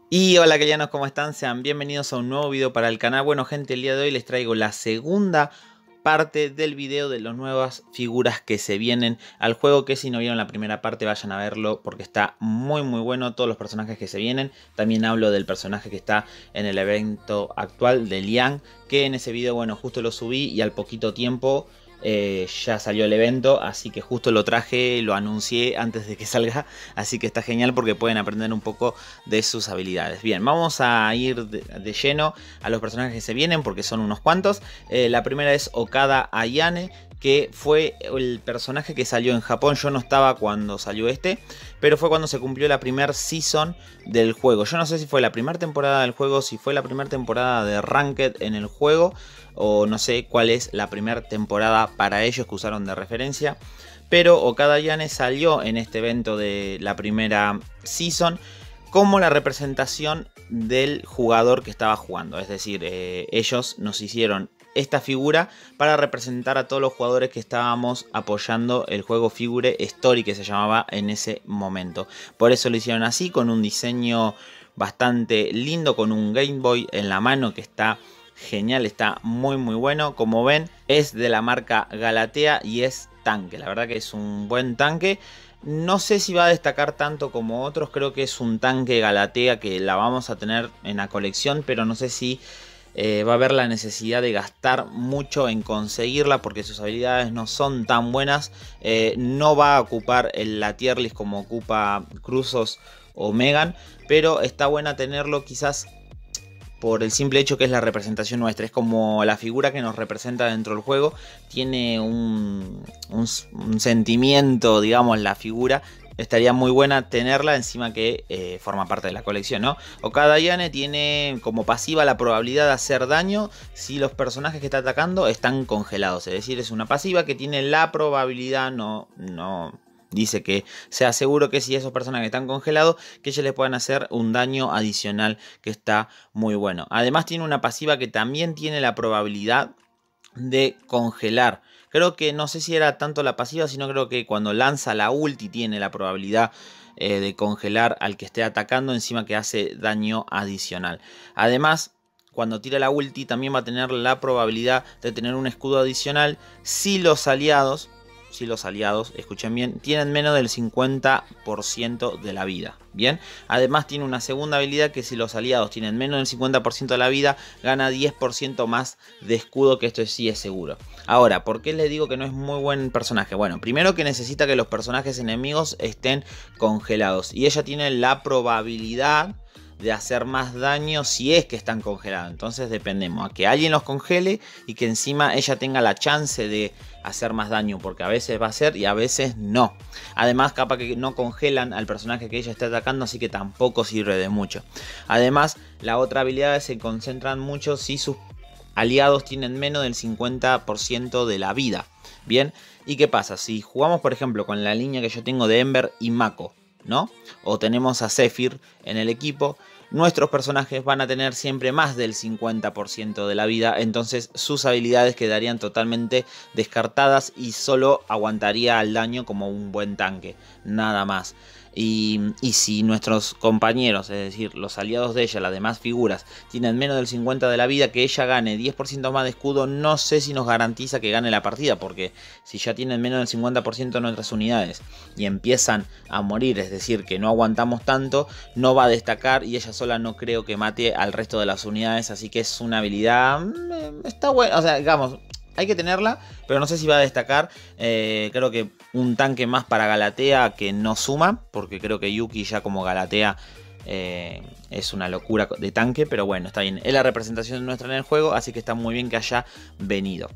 Y hola queridos, ¿cómo están? Sean bienvenidos a un nuevo video para el canal. Bueno gente, el día de hoy les traigo la segunda parte del video de las nuevas figuras que se vienen al juego, que si no vieron la primera parte vayan a verlo porque está muy bueno todos los personajes que se vienen. También hablo del personaje que está en el evento actual de Liang, que en ese video, bueno, justo lo subí y al poquito tiempo ya salió el evento, así que justo lo traje, lo anuncié antes de que salga, así que está genial porque pueden aprender un poco de sus habilidades. Bien, vamos a ir de lleno a los personajes que se vienen porque son unos cuantos. La primera es Okada Ayane, que fue el personaje que salió en Japón. Yo no estaba cuando salió pero fue cuando se cumplió la primera season del juego. Yo no sé si fue la primera temporada del juego, si fue la primera temporada de Ranked en el juego, o no sé cuál es la primera temporada para ellos que usaron de referencia. Pero Okada Ayane salió en este evento de la primera season como la representación del jugador que estaba jugando. Es decir, ellos nos hicieron esta figura para representar a todos los jugadores que estábamos apoyando el juego Figure Story, que se llamaba en ese momento. Por eso lo hicieron así, con un diseño bastante lindo, con un Game Boy en la mano que está genial, está muy bueno. Como ven, es de la marca Galatea y es tanque. La verdad que es un buen tanque. No sé si va a destacar tanto como otros. Creo que es un tanque Galatea que la vamos a tener en la colección, pero no sé si va a haber la necesidad de gastar mucho en conseguirla porque sus habilidades no son tan buenas. No va a ocupar la tier list como ocupa Cruzos o Megan, pero está buena tenerlo quizás por el simple hecho que es la representación nuestra. Es como la figura que nos representa dentro del juego. Tiene un sentimiento, digamos, la figura. Estaría muy buena tenerla, encima que forma parte de la colección, ¿no? Okada Ayane tiene como pasiva la probabilidad de hacer daño si los personajes que está atacando están congelados. Es decir, es una pasiva que tiene la probabilidad, no dice que sea seguro que si esos personajes están congelados, que ellos les puedan hacer un daño adicional, que está muy bueno. Además tiene una pasiva que también tiene la probabilidad de congelar. Creo que no sé si era tanto la pasiva, sino creo que cuando lanza la ulti tiene la probabilidad de congelar al que esté atacando, encima que hace daño adicional. Además, cuando tira la ulti también va a tener la probabilidad de tener un escudo adicional si los aliados, escuchen bien, tienen menos del 50% de la vida. Bien, además tiene una segunda habilidad que si los aliados tienen menos del 50% de la vida, gana 10% más de escudo, que esto sí es seguro. Ahora, ¿por qué les digo que no es muy buen personaje? Bueno, primero que necesita que los personajes enemigos estén congelados y ella tiene la probabilidad de hacer más daño si es que están congelados. Entonces dependemos a que alguien los congele y que encima ella tenga la chance de hacer más daño, porque a veces va a ser y a veces no. Además, capaz que no congelan al personaje que ella está atacando, así que tampoco sirve de mucho. Además, la otra habilidad se concentran mucho si sus aliados tienen menos del 50% de la vida. Bien, ¿y qué pasa? Si jugamos por ejemplo con la línea que yo tengo de Ember y Mako, ¿no? O tenemos a Zephyr en el equipo, nuestros personajes van a tener siempre más del 50% de la vida, entonces sus habilidades quedarían totalmente descartadas y solo aguantaría al daño como un buen tanque, nada más. Y si nuestros compañeros, es decir, los aliados de ella, las demás figuras, tienen menos del 50% de la vida, que ella gane 10% más de escudo, no sé si nos garantiza que gane la partida, porque si ya tienen menos del 50% de nuestras unidades y empiezan a morir, es decir, que no aguantamos tanto, no va a destacar y ella sola no creo que mate al resto de las unidades, así que es una habilidad, está buena, o sea, digamos, hay que tenerla, pero no sé si va a destacar. Creo que un tanque más para Galatea que no suma, porque creo que Yuki ya como Galatea es una locura de tanque, pero bueno, está bien. Es la representación nuestra en el juego, así que está muy bien que haya venido.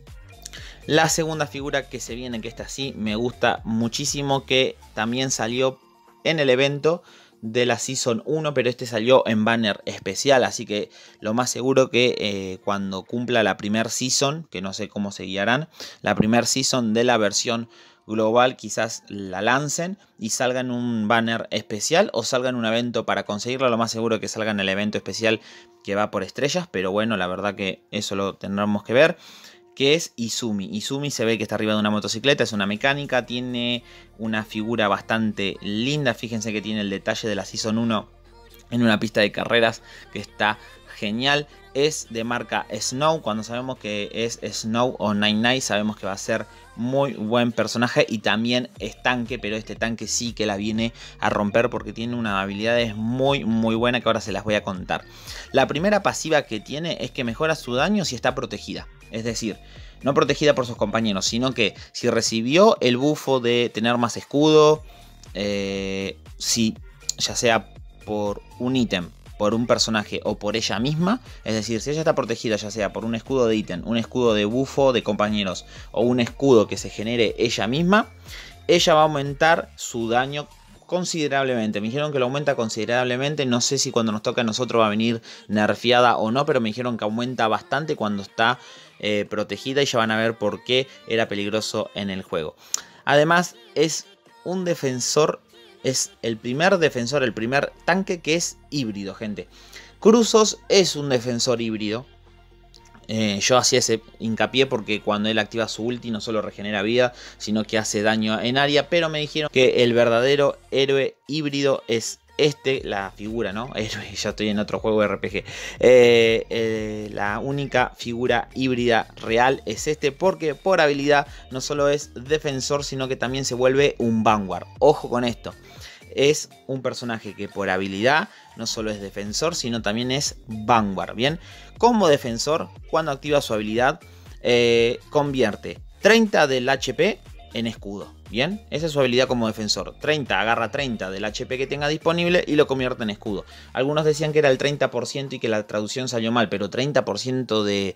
La segunda figura que se viene, que esta sí me gusta muchísimo, que también salió en el evento de la Season 1, pero este salió en banner especial, así que lo más seguro que cuando cumpla la primer Season, que no sé cómo se guiarán, la primer Season de la versión global quizás la lancen y salga en un banner especial o salga en un evento para conseguirlo. Lo más seguro que salga en el evento especial que va por estrellas, pero bueno, la verdad que eso lo tendremos que ver. Que es Izumi. Izumi se ve que está arriba de una motocicleta, es una mecánica, tiene una figura bastante linda. Fíjense que tiene el detalle de la Season 1 en una pista de carreras que está genial. Es de marca Snow. Cuando sabemos que es Snow o Nine sabemos que va a ser muy buen personaje. Y también es tanque, pero este tanque sí que la viene a romper porque tiene unas habilidades muy buena que ahora se las voy a contar. La primera pasiva que tiene es que mejora su daño si está protegida. Es decir, no protegida por sus compañeros, sino que si recibió el bufo de tener más escudo, si ya sea por un ítem, por un personaje o por ella misma, es decir, si ella está protegida ya sea por un escudo de ítem, un escudo de bufo de compañeros o un escudo que se genere ella misma, ella va a aumentar su daño considerablemente. Me dijeron que lo aumenta considerablemente, no sé si cuando nos toca a nosotros va a venir nerfeada o no, pero me dijeron que aumenta bastante cuando está protegida y ya van a ver por qué era peligroso en el juego. Además es un defensor. Es el primer defensor, el primer tanque que es híbrido, gente. Cruzos es un defensor híbrido. Yo hacía ese hincapié porque cuando él activa su ulti no solo regenera vida, sino que hace daño en área. Pero me dijeron que el verdadero héroe híbrido es la figura, ¿no? Héroe, ya estoy en otro juego de RPG. La única figura híbrida real es porque por habilidad no solo es defensor, sino que también se vuelve un Vanguard. Ojo con esto. Es un personaje que por habilidad no solo es defensor, sino también es Vanguard. Bien, como defensor, cuando activa su habilidad, convierte 30 del HP en escudo. Bien, esa es su habilidad como defensor. 30, agarra 30 del HP que tenga disponible y lo convierte en escudo. Algunos decían que era el 30% y que la traducción salió mal, pero 30% de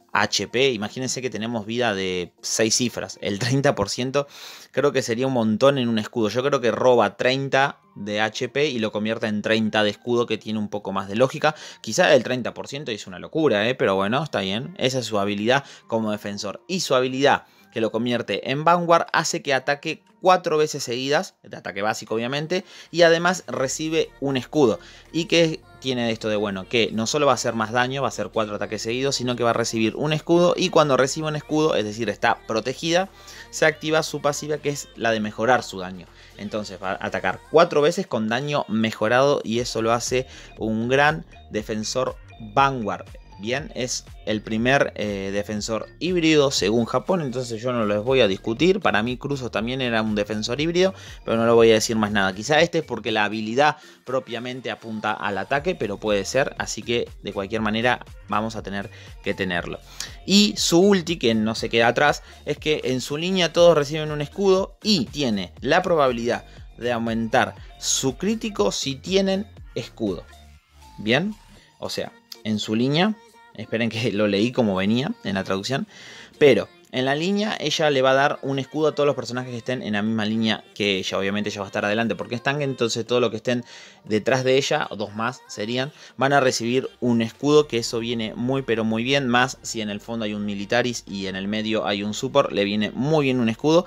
HP, imagínense que tenemos vida de 6 cifras, el 30% creo que sería un montón en un escudo. Yo creo que roba 30 de HP y lo convierte en 30 de escudo, que tiene un poco más de lógica. Quizá el 30% es una locura, pero bueno, está bien. Esa es su habilidad como defensor. Y su habilidad que lo convierte en Vanguard hace que ataque 4 veces seguidas, de ataque básico obviamente, y además recibe un escudo. ¿Y qué tiene esto de bueno? Que no solo va a hacer más daño, va a hacer 4 ataques seguidos, sino que va a recibir un escudo, y cuando recibe un escudo, es decir, está protegida, se activa su pasiva, que es la de mejorar su daño. Entonces va a atacar 4 veces con daño mejorado, y eso lo hace un gran defensor Vanguard. Bien, es el primer defensor híbrido según Japón, entonces yo no les voy a discutir. Para mí Cruzos también era un defensor híbrido, pero no le voy a decir más nada. Quizá este es porque la habilidad propiamente apunta al ataque, pero puede ser, así que de cualquier manera vamos a tener que tenerlo. Y su ulti, que no se queda atrás, es que en su línea todos reciben un escudo y tiene la probabilidad de aumentar su crítico si tienen escudo. Bien, o sea, en su línea, esperen que lo leí como venía en la traducción, pero en la línea ella le va a dar un escudo a todos los personajes que estén en la misma línea que ella. Obviamente ella va a estar adelante porque es tanque, entonces todo lo que estén detrás de ella, o 2 más serían, van a recibir un escudo, que eso viene muy pero muy bien. Más si en el fondo hay un Militaris y en el medio hay un Support, le viene muy bien un escudo.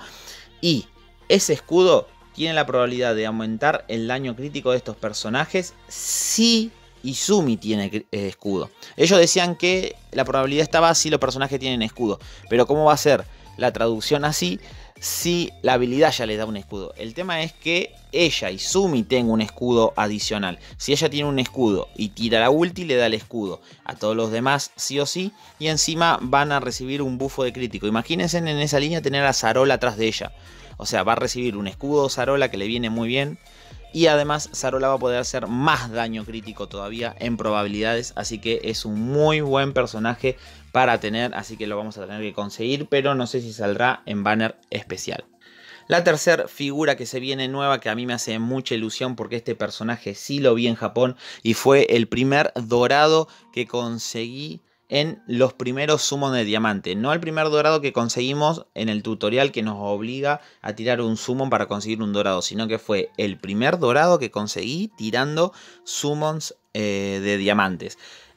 Y ese escudo tiene la probabilidad de aumentar el daño crítico de estos personajes si Izumi tiene escudo. Ellos decían que la probabilidad estaba si los personajes tienen escudo, pero ¿cómo va a ser la traducción así si la habilidad ya les da un escudo? El tema es que ella, Izumi, tenga un escudo adicional. Si ella tiene un escudo y tira la ulti, le da el escudo a todos los demás sí o sí, y encima van a recibir un bufo de crítico. Imagínense en esa línea tener a Zarola atrás de ella. O sea, va a recibir un escudo Zarola que le viene muy bien. Y además Zarola va a poder hacer más daño crítico todavía en probabilidades. Así que es un muy buen personaje para tener. Así que lo vamos a tener que conseguir. Pero no sé si saldrá en banner especial. La tercera figura que se viene nueva, que a mí me hace mucha ilusión porque este personaje sí lo vi en Japón. Y fue el primer dorado que conseguí en los primeros summons de diamante. No el primer dorado que conseguimos en el tutorial que nos obliga a tirar un summon para conseguir un dorado, sino que fue el primer dorado que conseguí tirando summons de diamantes.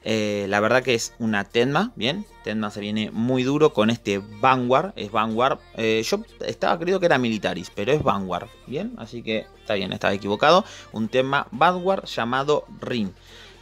La verdad que es una Tenma, bien, Tenma se viene muy duro con este Vanguard, es Vanguard, yo estaba creyendo que era Militaris, pero es Vanguard, bien, así que está bien, estaba equivocado, un Tenma Vanguard llamado Rin.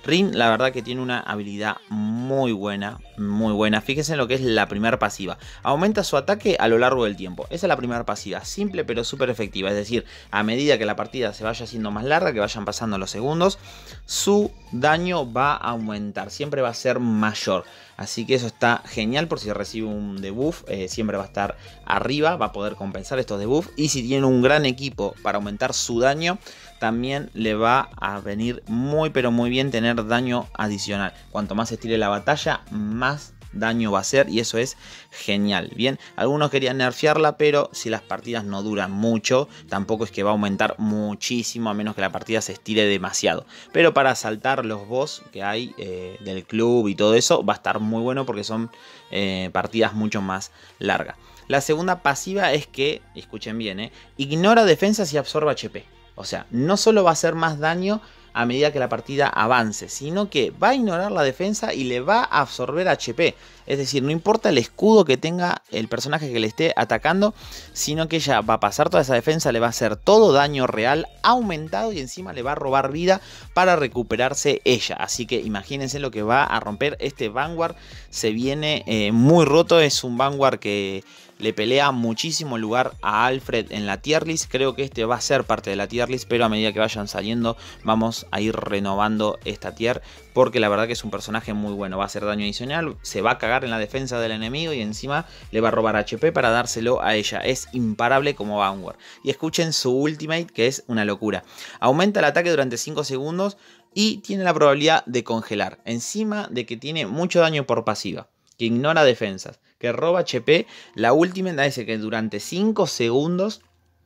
Rin la verdad que tiene una habilidad muy buena, muy buena. Fíjense en lo que es la primera pasiva. Aumenta su ataque a lo largo del tiempo. Esa es la primera pasiva, simple pero súper efectiva. Es decir, a medida que la partida se vaya haciendo más larga, que vayan pasando los segundos, su daño va a aumentar, siempre va a ser mayor. Así que eso está genial por si recibe un debuff, siempre va a estar arriba, va a poder compensar estos debuffs. Y si tiene un gran equipo para aumentar su daño, también le va a venir muy pero muy bien tener daño adicional. Cuanto más estire la batalla, más daño va a hacer y eso es genial. Bien, algunos querían nerfearla, pero si las partidas no duran mucho, tampoco es que va a aumentar muchísimo, a menos que la partida se estire demasiado. Pero para saltar los boss que hay del club y todo eso, va a estar muy bueno porque son partidas mucho más largas. La segunda pasiva es que, escuchen bien, ignora defensas y absorbe HP. O sea, no solo va a hacer más daño a medida que la partida avance, sino que va a ignorar la defensa y le va a absorber HP. Es decir, no importa el escudo que tenga el personaje que le esté atacando, sino que ella va a pasar toda esa defensa, le va a hacer todo daño real aumentado y encima le va a robar vida para recuperarse ella. Así que imagínense lo que va a romper este Vanguard. Se viene muy roto, es un Vanguard que le pelea muchísimo lugar a Alfred en la tier list. Creo que este va a ser parte de la tier list, pero a medida que vayan saliendo vamos a ir renovando esta tier, porque la verdad que es un personaje muy bueno. Va a hacer daño adicional, se va a cagar en la defensa del enemigo y encima le va a robar HP para dárselo a ella. Es imparable como Vanguard. Y escuchen su ultimate, que es una locura. Aumenta el ataque durante 5 segundos y tiene la probabilidad de congelar. Encima de que tiene mucho daño por pasiva, que ignora defensas, que roba HP, la ultimate hace que durante 5 segundos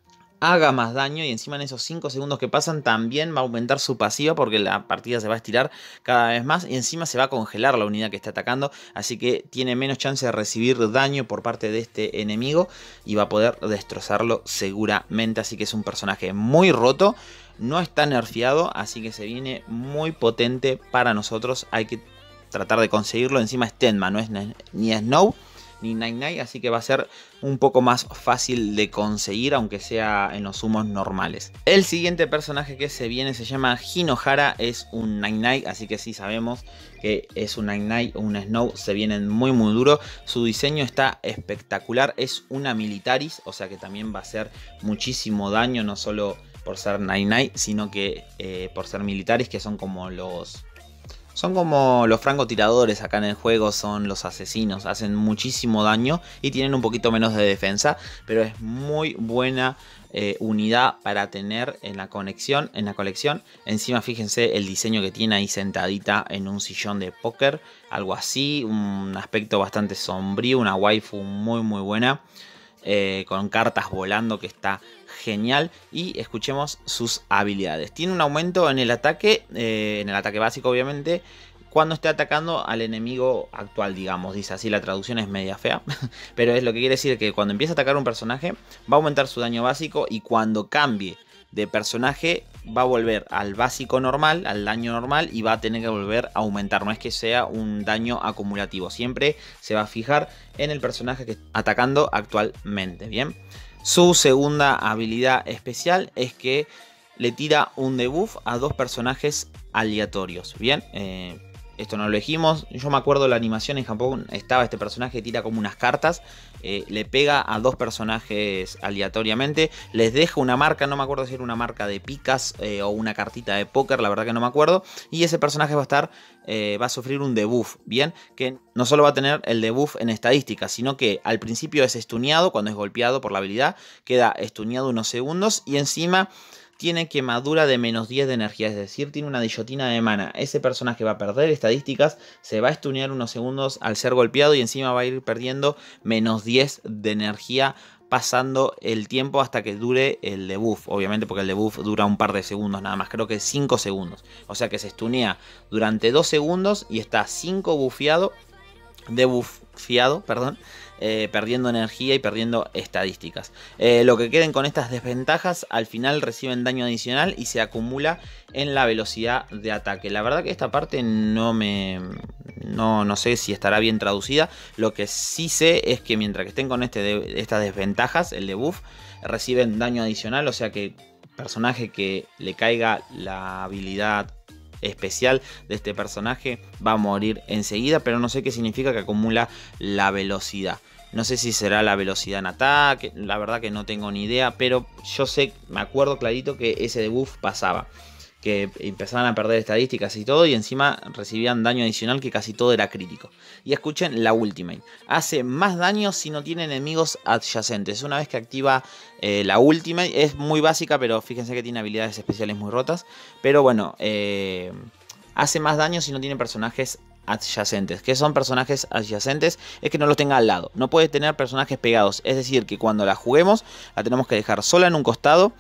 haga más daño y encima en esos 5 segundos que pasan también va a aumentar su pasiva porque la partida se va a estirar cada vez más y encima se va a congelar la unidad que está atacando, así que tiene menos chance de recibir daño por parte de este enemigo y va a poder destrozarlo seguramente. Así que es un personaje muy roto, no está nerfeado, así que se viene muy potente para nosotros. Hay que tratar de conseguirlo. Encima es Tenma, no es ni Snow ni Night, así que va a ser un poco más fácil de conseguir, aunque sea en los humos normales. El siguiente personaje que se viene se llama Hinohara, es un Night, así que sí sabemos que es un Night o un Snow, se vienen muy duro. Su diseño está espectacular, es una Militaris, o sea que también va a hacer muchísimo daño, no solo por ser Night, sino que por ser Militaris, que son como los francotiradores acá en el juego, son los asesinos, hacen muchísimo daño y tienen un poquito menos de defensa, pero es muy buena unidad para tener en la colección. Encima fíjense el diseño que tiene ahí sentadita en un sillón de póker, algo así, un aspecto bastante sombrío, una waifu muy buena. Con cartas volando que está genial. Y escuchemos sus habilidades. Tiene un aumento en el ataque básico obviamente, cuando esté atacando al enemigo actual, digamos. Dice así, la traducción es media fea, pero es lo que quiere decir que cuando empieza a atacar un personaje va a aumentar su daño básico y cuando cambie de personaje va a volver al básico normal, al daño normal, y va a tener que volver a aumentar. No es que sea un daño acumulativo, siempre se va a fijar en el personaje que está atacando actualmente. Bien, su segunda habilidad especial es que le tira un debuff a 2 personajes aleatorios. Bien, esto no lo elegimos. Yo me acuerdo la animación en Japón, estaba este personaje que tira como unas cartas, le pega a 2 personajes aleatoriamente, les deja una marca, no me acuerdo si era una marca de picas o una cartita de póker, la verdad que no me acuerdo, y ese personaje va a sufrir un debuff, bien, que no solo va a tener el debuff en estadísticas, sino que al principio es estuneado cuando es golpeado por la habilidad, queda estuneado unos segundos y encima tiene quemadura de menos 10 de energía, es decir, tiene una guillotina de mana. Ese personaje va a perder estadísticas, se va a stunear unos segundos al ser golpeado y encima va a ir perdiendo menos 10 de energía pasando el tiempo hasta que dure el debuff. Obviamente porque el debuff dura un par de segundos nada más, creo que 5 segundos. O sea que se stunea durante 2 segundos y está 5 debuffiado, perdiendo energía y perdiendo estadísticas. Lo que queden con estas desventajas al final reciben daño adicional y se acumula en la velocidad de ataque. La verdad que esta parte no sé si estará bien traducida. Lo que sí sé es que mientras que estén con estas desventajas, el debuff, reciben daño adicional, o sea que personaje que le caiga la habilidad especial de este personaje va a morir enseguida, pero no sé qué significa que acumula la velocidad. No sé si será la velocidad en ataque, la verdad que no tengo ni idea, pero yo sé, me acuerdo clarito que ese debuff pasaba. Que empezaban a perder estadísticas y todo, y encima recibían daño adicional que casi todo era crítico. Y escuchen la Ultimate. Hace más daño si no tiene enemigos adyacentes. Una vez que activa la Ultimate, es muy básica, pero fíjense que tiene habilidades especiales muy rotas. Pero bueno, hace más daño si no tiene personajes adyacentes. ¿Qué son personajes adyacentes? Es que no los tenga al lado. No puede tener personajes pegados. Es decir, que cuando la juguemos, la tenemos que dejar sola en un costado,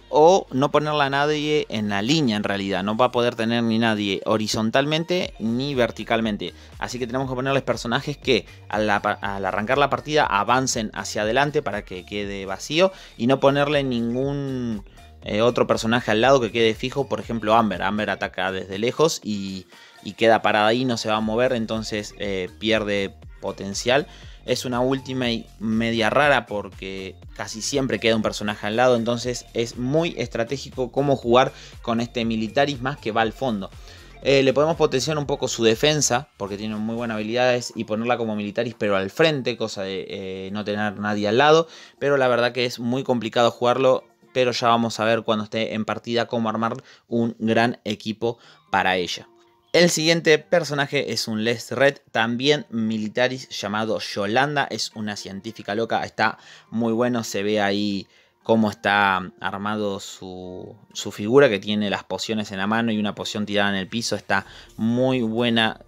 o no ponerla a nadie en la línea. En realidad no va a poder tener ni nadie horizontalmente ni verticalmente, así que tenemos que ponerles personajes que al arrancar la partida avancen hacia adelante para que quede vacío, y no ponerle ningún otro personaje al lado que quede fijo. Por ejemplo, Amber ataca desde lejos y queda parada ahí, no se va a mover, entonces pierde potencial. Es una ultimate media rara porque casi siempre queda un personaje al lado. Entonces es muy estratégico cómo jugar con este Militaris más que va al fondo. Le podemos potenciar un poco su defensa porque tiene muy buenas habilidades, y ponerla como Militaris pero al frente, cosa de no tener nadie al lado. Pero la verdad que es muy complicado jugarlo. Pero ya vamos a ver cuando esté en partida cómo armar un gran equipo para ella. El siguiente personaje es un Let's Red, también Militaris, llamado Yolanda. Es una científica loca, está muy bueno. Se ve ahí cómo está armado su figura, que tiene las pociones en la mano y una poción tirada en el piso. Está muy buena.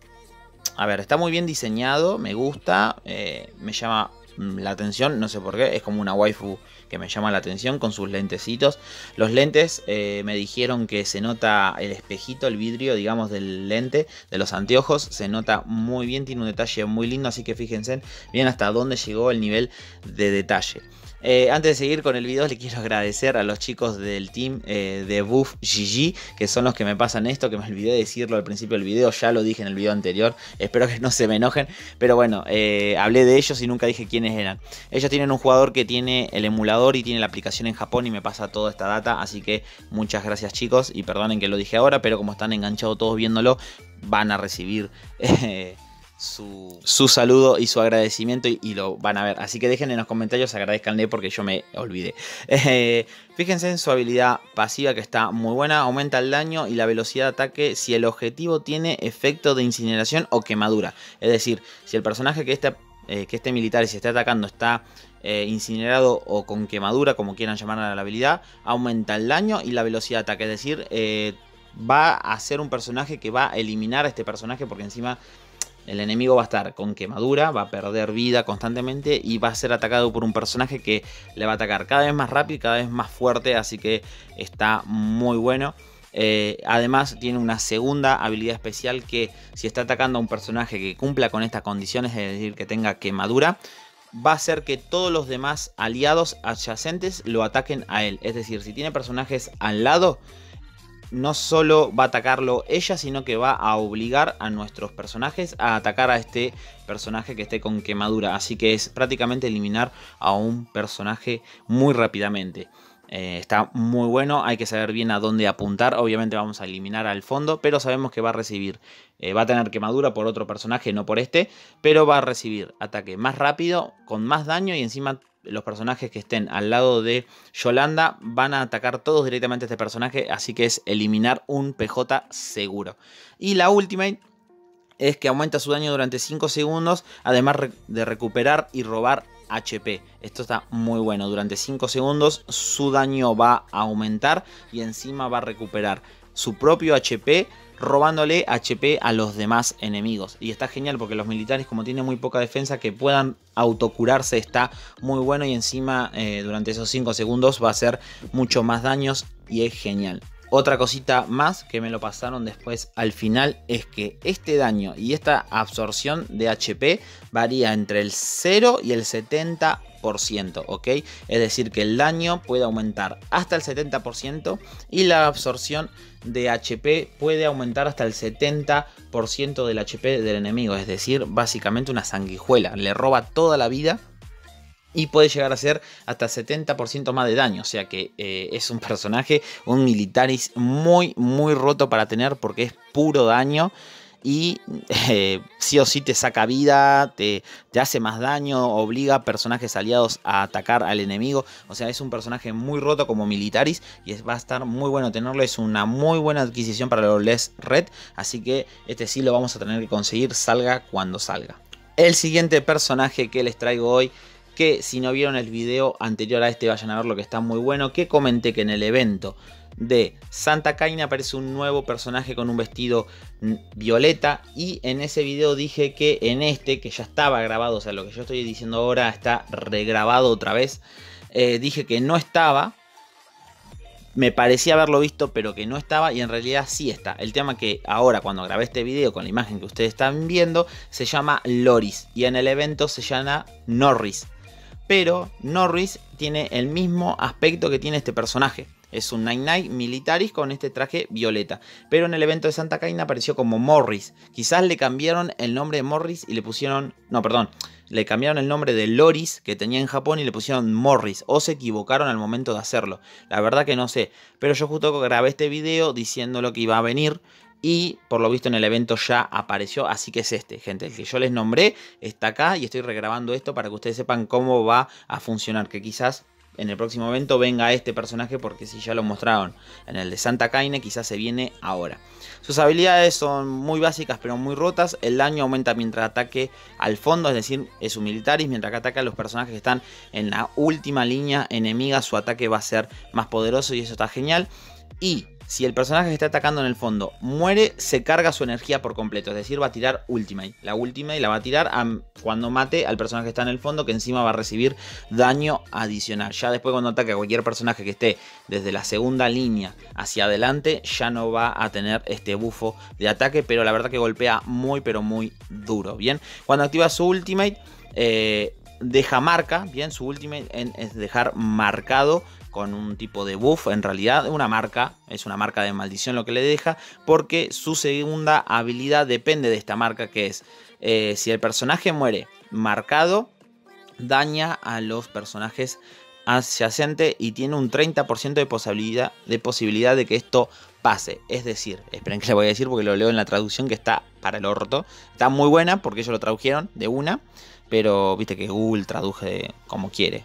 A ver, está muy bien diseñado, me gusta, me llama la atención, no sé por qué. Es como una waifu que me llama la atención con sus lentecitos. Los lentes me dijeron que se nota el espejito, el vidrio, digamos, del lente, de los anteojos. Se nota muy bien, tiene un detalle muy lindo, así que fíjense bien hasta dónde llegó el nivel de detalle. Antes de seguir con el video, le quiero agradecer a los chicos del team de Buff GG, que son los que me pasan esto, que me olvidé de decirlo al principio del video. Ya lo dije en el video anterior, espero que no se me enojen, pero bueno, hablé de ellos y nunca dije quiénes eran. Ellos tienen un jugador que tiene el emulador y tiene la aplicación en Japón y me pasa toda esta data, así que muchas gracias, chicos, y perdonen que lo dije ahora, pero como están enganchados todos viéndolo, van a recibir su saludo y su agradecimiento, y lo van a ver. Así que dejen en los comentarios, agradezcanle porque yo me olvidé. Fíjense en su habilidad pasiva, que está muy buena. Aumenta el daño y la velocidad de ataque si el objetivo tiene efecto de incineración o quemadura. Es decir, si el personaje que este militar, si está atacando, está incinerado o con quemadura, como quieran llamar a la habilidad, aumenta el daño y la velocidad de ataque. Es decir, va a ser un personaje que va a eliminar a este personaje, porque encima el enemigo va a estar con quemadura, va a perder vida constantemente y va a ser atacado por un personaje que le va a atacar cada vez más rápido y cada vez más fuerte, así que está muy bueno. Además tiene una segunda habilidad especial, que si está atacando a un personaje que cumpla con estas condiciones, es decir, que tenga quemadura, va a hacer que todos los demás aliados adyacentes lo ataquen a él. Es decir, si tiene personajes al lado, no solo va a atacarlo ella, sino que va a obligar a nuestros personajes a atacar a este personaje que esté con quemadura. Así que es prácticamente eliminar a un personaje muy rápidamente. Está muy bueno, hay que saber bien a dónde apuntar. Obviamente vamos a eliminar al fondo, pero sabemos que va a recibir, va a tener quemadura por otro personaje, no por este, pero va a recibir ataque más rápido, con más daño, y encima los personajes que estén al lado de Yolanda van a atacar todos directamente a este personaje, así que es eliminar un PJ seguro. Y la ultimate es que aumenta su daño durante 5 segundos, además de recuperar y robar HP. Esto está muy bueno. Durante 5 segundos su daño va a aumentar y encima va a recuperar su propio HP, robándole HP a los demás enemigos. Y está genial porque los militares, como tienen muy poca defensa, que puedan autocurarse está muy bueno. Y encima durante esos 5 segundos va a hacer mucho más daños y es genial. Otra cosita más que me lo pasaron después al final es que este daño y esta absorción de HP varía entre el 0 y el 70%, ¿ok? Es decir, que el daño puede aumentar hasta el 70% y la absorción de HP puede aumentar hasta el 70% del HP del enemigo. Es decir, básicamente una sanguijuela. Le roba toda la vida y puede llegar a ser hasta 70% más de daño. O sea que es un personaje, un Militaris muy roto para tener, porque es puro daño. Y sí o sí te saca vida, te hace más daño, obliga a personajes aliados a atacar al enemigo. O sea, es un personaje muy roto como Militaris y va a estar muy bueno tenerlo. Es una muy buena adquisición para los Les Red, así que este sí lo vamos a tener que conseguir, salga cuando salga. El siguiente personaje que les traigo hoy, que si no vieron el video anterior a este vayan a ver lo que está muy bueno, que comenté que en el evento de Santa Caine aparece un nuevo personaje con un vestido violeta, y en ese video dije que en este, que ya estaba grabado, o sea, lo que yo estoy diciendo ahora está regrabado otra vez, dije que no estaba. Me parecía haberlo visto, pero que no estaba, y en realidad sí está. El tema que ahora, cuando grabé este video con la imagen que ustedes están viendo, se llama Loris, y en el evento se llama Norris. Pero Norris tiene el mismo aspecto que tiene este personaje. Es un Nine Militaris con este traje violeta. Pero en el evento de Santa Caine apareció como Morris. Quizás le cambiaron el nombre de Morris y le pusieron... No, perdón. Le cambiaron el nombre de Loris que tenía en Japón y le pusieron Morris. O se equivocaron al momento de hacerlo. La verdad que no sé. Pero yo justo grabé este video diciendo lo que iba a venir. Y por lo visto en el evento ya apareció, así que es este, gente. El que yo les nombré está acá y estoy regrabando esto para que ustedes sepan cómo va a funcionar. Que quizás en el próximo evento venga este personaje, porque si ya lo mostraron en el de Santa Caine, quizás se viene ahora. Sus habilidades son muy básicas pero muy rotas. El daño aumenta mientras ataque al fondo, es decir, es un Militaris. Mientras que ataca a los personajes que están en la última línea enemiga, su ataque va a ser más poderoso y eso está genial. Y si el personaje que está atacando en el fondo muere, se carga su energía por completo. Es decir, va a tirar Ultimate. La Ultimate la va a tirar cuando mate al personaje que está en el fondo, que encima va a recibir daño adicional. Ya después, cuando ataque a cualquier personaje que esté desde la segunda línea hacia adelante, ya no va a tener este bufo de ataque. Pero la verdad que golpea muy pero muy duro. Bien, cuando activa su Ultimate, deja marca. Bien, su Ultimate es dejar marcado con un tipo de buff, en realidad una marca, es una marca de maldición lo que le deja, porque su segunda habilidad depende de esta marca, que es, si el personaje muere marcado, daña a los personajes adyacentes y tiene un 30% de posibilidad de que esto pase. Es decir, esperen que le voy a decir porque lo leo en la traducción que está para el orto, está muy buena porque ellos lo tradujeron de una. Pero viste que Google traduce como quiere.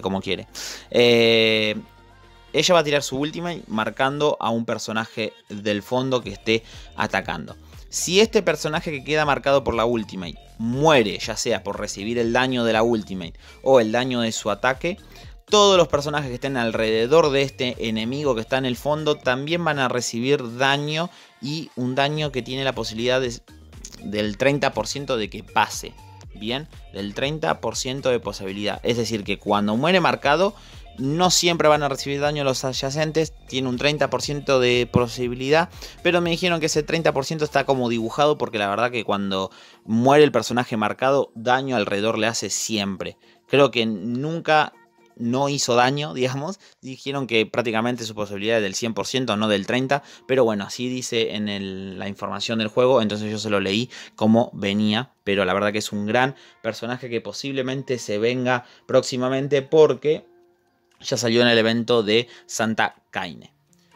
Ella va a tirar su Ultimate marcando a un personaje del fondo que esté atacando. Si este personaje que queda marcado por la Ultimate muere, ya sea por recibir el daño de la Ultimate o el daño de su ataque, todos los personajes que estén alrededor de este enemigo que está en el fondo también van a recibir daño, y un daño que tiene la posibilidad del 30% de que pase. Bien, del 30% de posibilidad. Es decir, que cuando muere marcado, no siempre van a recibir daño los adyacentes. Tiene un 30% de posibilidad. Pero me dijeron que ese 30% está como dibujado, porque la verdad que cuando muere el personaje marcado, daño alrededor le hace siempre. Creo que nunca no hizo daño, digamos. Dijeron que prácticamente su posibilidad es del 100%, no del 30%. Pero bueno, así dice en la información del juego. Entonces yo se lo leí como venía. Pero la verdad que es un gran personaje que posiblemente se venga próximamente, porque ya salió en el evento de Santa Caine.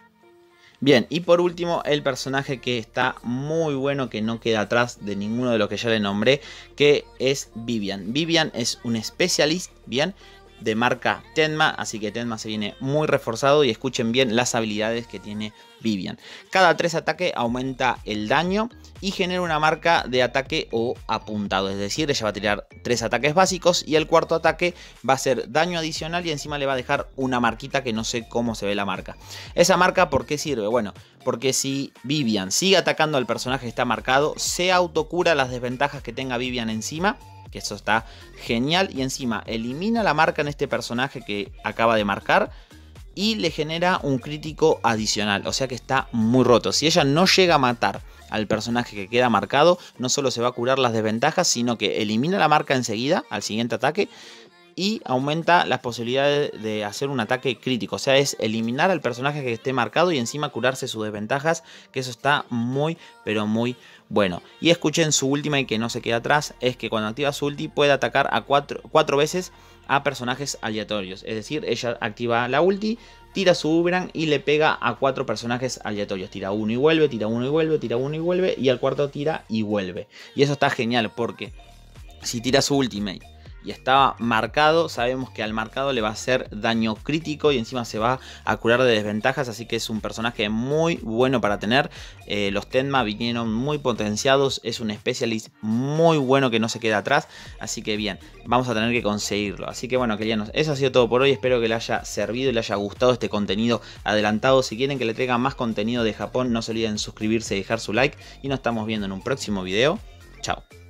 Bien, y por último, el personaje que está muy bueno, que no queda atrás de ninguno de los que ya le nombré, que es Vivian. Vivian es un Specialist, bien, de marca Tenma, así que Tenma se viene muy reforzado, y escuchen bien las habilidades que tiene Vivian. Cada 3 ataques aumenta el daño y genera una marca de ataque o apuntado, es decir, ella va a tirar 3 ataques básicos y el cuarto ataque va a ser daño adicional, y encima le va a dejar una marquita que no sé cómo se ve la marca. Esa marca, ¿por qué sirve? Bueno, porque si Vivian sigue atacando al personaje que está marcado, se autocura las desventajas que tenga Vivian encima, que eso está genial, y encima elimina la marca en este personaje que acaba de marcar y le genera un crítico adicional, o sea que está muy roto. Si ella no llega a matar al personaje que queda marcado, no solo se va a curar las desventajas, sino que elimina la marca enseguida al siguiente ataque y aumenta las posibilidades de hacer un ataque crítico. O sea, es eliminar al personaje que esté marcado y encima curarse sus desventajas, que eso está muy, pero muy bueno. Y escuchen su última y que no se quede atrás, es que cuando activa su ulti puede atacar a 4 veces a personajes aleatorios. Es decir, ella activa la ulti, tira su boomerang y le pega a 4 personajes aleatorios. Tira uno y vuelve, tira uno y vuelve, tira uno y vuelve, y al cuarto tira y vuelve. Y eso está genial porque si tira su ultimate y está marcado, sabemos que al marcado le va a hacer daño crítico y encima se va a curar de desventajas, así que es un personaje muy bueno para tener. Los Tenma vinieron muy potenciados, es un specialist muy bueno que no se queda atrás, así que bien, vamos a tener que conseguirlo. Así que bueno, queridos, eso ha sido todo por hoy, espero que les haya servido y les haya gustado este contenido adelantado. Si quieren que le traiga más contenido de Japón, no se olviden suscribirse y dejar su like, y nos estamos viendo en un próximo video. Chao.